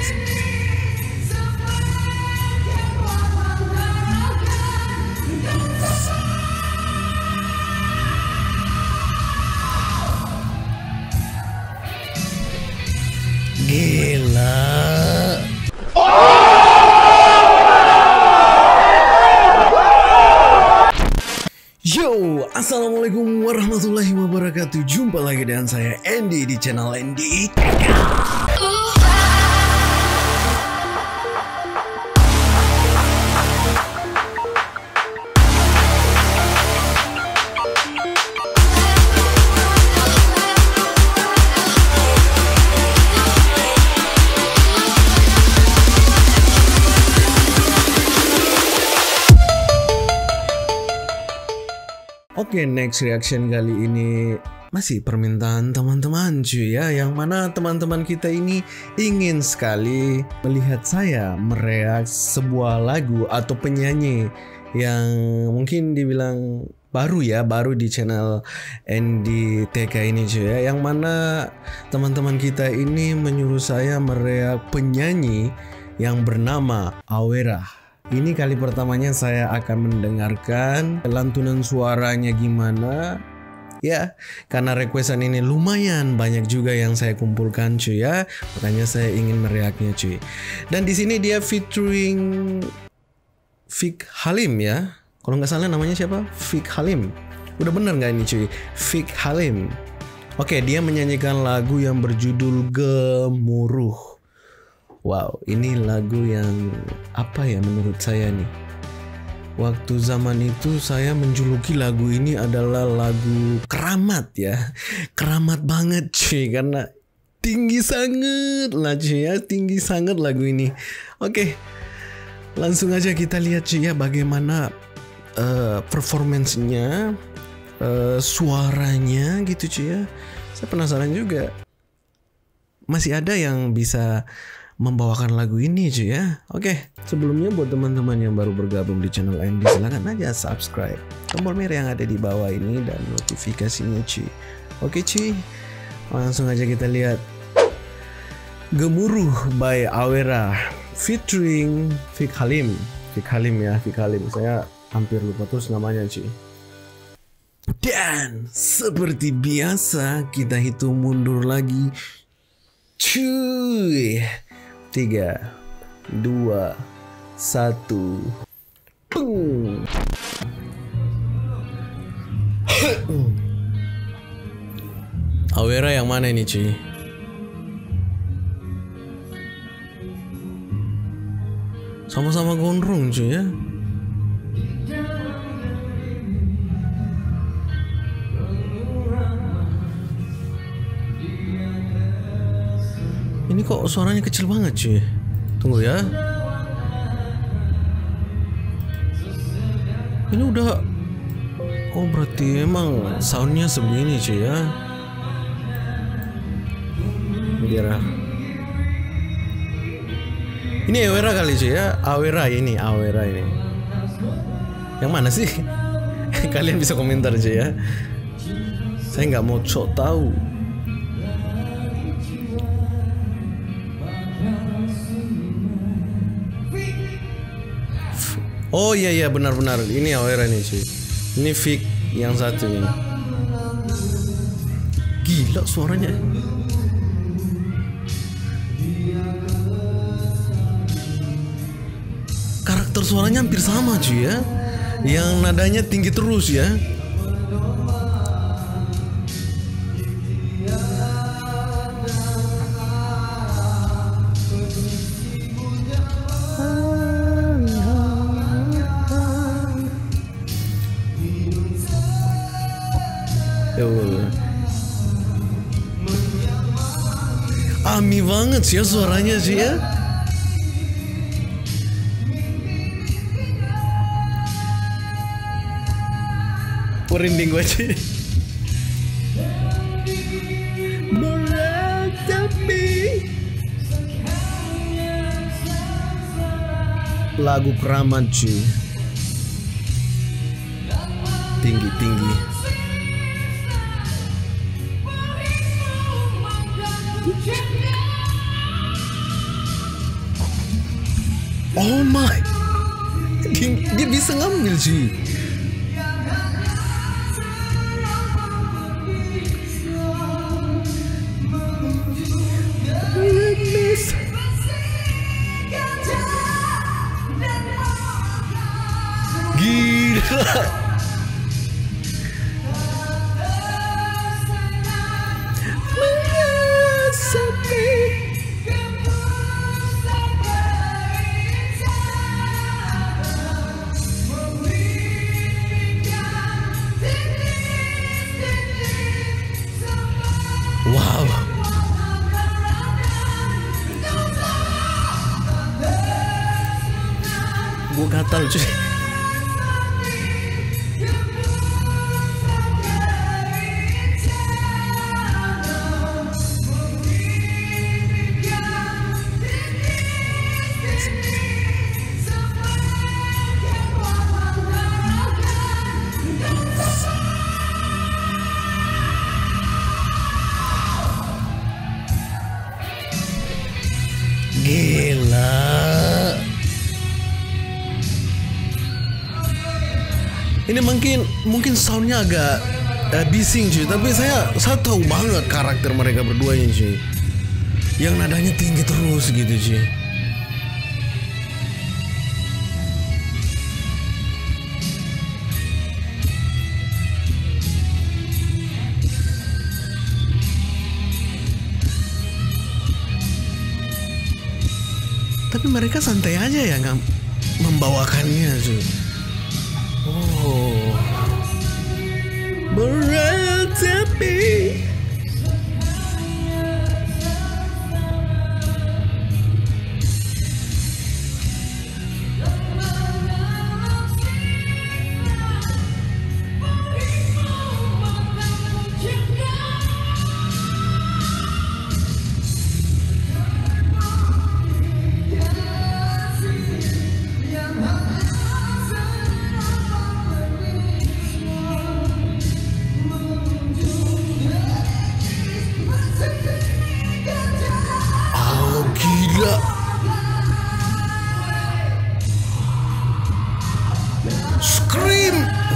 Gila. Yo, assalamualaikum warahmatullahi wabarakatuh. Jumpa lagi dengan saya Andy di channel Andy. Oke, next reaction kali ini masih permintaan teman-teman cuy ya, yang mana teman-teman kita ini ingin sekali melihat saya mereact sebuah lagu atau penyanyi yang mungkin dibilang baru ya, baru di channel Andy TK ini cuy ya, yang mana teman-teman kita ini menyuruh saya mereact penyanyi yang bernama Awera. Ini kali pertamanya saya akan mendengarkan lantunan suaranya gimana ya, karena requestan ini lumayan banyak juga yang saya kumpulkan cuy ya, makanya saya ingin mereaknya cuy. Dan di sini dia featuring Fik Halim ya, kalau nggak salah namanya siapa? Fik Halim. Udah bener nggak ini cuy? Fik Halim. Oke, dia menyanyikan lagu yang berjudul Gemuruh. Wow, ini lagu yang apa ya menurut saya nih. Waktu zaman itu saya menjuluki lagu ini adalah lagu keramat ya. Keramat banget cuy, karena tinggi sangat lah cuy ya, tinggi sangat lagu ini. Oke, langsung aja kita lihat cuy ya bagaimana performance-nya, suaranya gitu cuy ya. Saya penasaran juga. Masih ada yang bisa membawakan lagu ini cuy ya. Oke, sebelumnya buat teman-teman yang baru bergabung di channel Andy, silahkan aja subscribe, tombol merah yang ada di bawah ini, dan notifikasinya cuy. Oke cuy, langsung aja kita lihat Gemuruh by Awera featuring Fik Halim. Fik Halim ya, Fik Halim. Saya hampir lupa terus namanya cuy. Dan seperti biasa kita hitung mundur lagi cuy. 3, 2, 1. Boom. Awera yang mana ini cuy? Sama-sama gondrong cuy ya. Ini kok suaranya kecil banget cuy. Tunggu ya. Ini udah. Oh berarti emang soundnya sebegini cuy ya. Biar. Ini Awera kali cuy ya. Awera ini, Awera ini. Yang mana sih? Kalian bisa komentar cuy ya. Saya nggak mau sok tahu. Oh iya benar-benar ini Awera nih cuy. Ini Fik yang satu ini. Gila suaranya. Karakter suaranya hampir sama cuy ya. Yang nadanya tinggi terus ya. Ami banget sih ya suaranya sih ya. Merinding gue sih. Lagu keramat cuy. Tinggi-tinggi. Oh my, dia bisa ngambil cuy. Gila. Wow. Gue gatal cuy. Gila. Ini mungkin soundnya agak bising cuy, tapi saya tahu banget karakter mereka berdua ini cuy. Yang nadanya tinggi terus gitu cuy. Tapi mereka santai aja ya nggak membawakannya cuy. Oh, berat tapi Scream.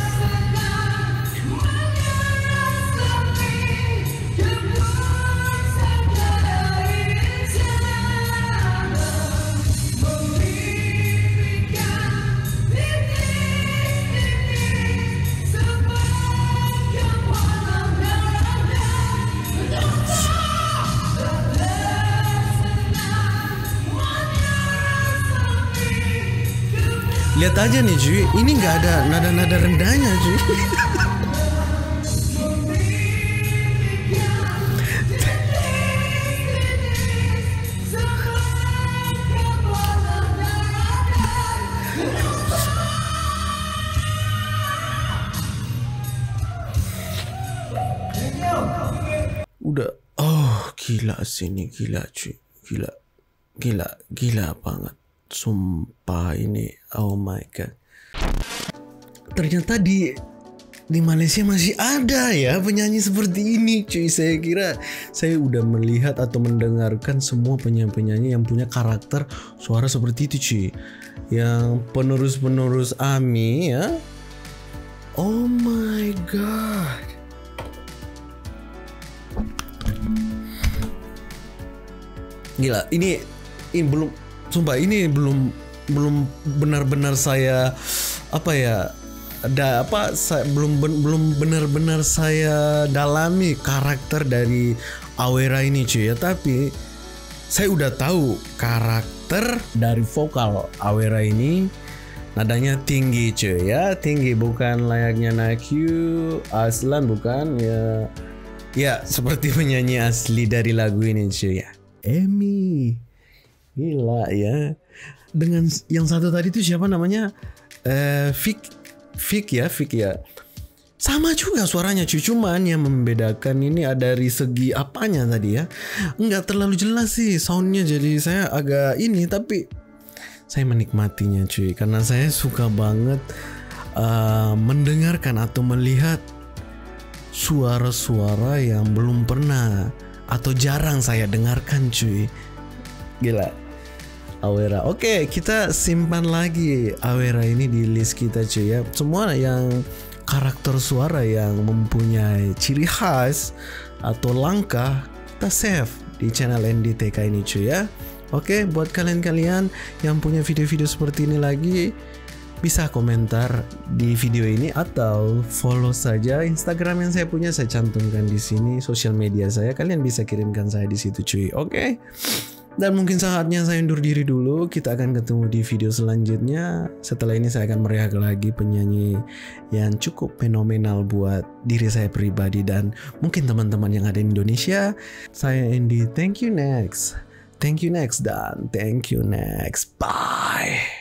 Lihat aja nih cuy, ini nggak ada nada-nada rendahnya cuy. Udah, oh gila sini, gila cuy, gila banget. Sumpah ini, oh my god. Ternyata di Malaysia masih ada ya penyanyi seperti ini cuy. Saya kira saya udah melihat atau mendengarkan semua penyanyi-penyanyi yang punya karakter suara seperti itu cuy. Yang penerus-penerus AMI ya. Oh my god. Gila, ini belum, sumpah ini belum benar-benar saya belum benar-benar saya dalami karakter dari Awera ini cuy ya. Tapi saya udah tahu karakter dari vokal Awera ini nadanya tinggi cuy ya, tinggi, bukan layaknya Nakyu Aslan, bukan ya. Ya seperti penyanyi asli dari lagu ini cuy ya, Emi. Gila ya. Dengan yang satu tadi tuh siapa namanya? Fik ya. Sama juga suaranya cuy. Cuman yang membedakan ini ada dari segi apanya tadi ya. Nggak terlalu jelas sih soundnya. Jadi saya agak ini, tapi saya menikmatinya cuy. Karena saya suka banget mendengarkan atau melihat suara-suara yang belum pernah atau jarang saya dengarkan cuy. Gila. Awera. Oke, kita simpan lagi Awera ini di list kita cuy ya. Semua yang karakter suara yang mempunyai ciri khas atau langka kita save di channel NDTK ini cuy ya. Oke, buat kalian-kalian yang punya video-video seperti ini lagi, bisa komentar di video ini atau follow saja Instagram yang saya punya, saya cantumkan di sini, sosial media saya, kalian bisa kirimkan saya di situ cuy. Oke. Dan mungkin saatnya saya undur diri dulu. Kita akan ketemu di video selanjutnya. Setelah ini saya akan mereak lagi penyanyi yang cukup fenomenal buat diri saya pribadi dan mungkin teman-teman yang ada di Indonesia. Saya Andy, thank you next. Thank you next dan thank you next. Bye.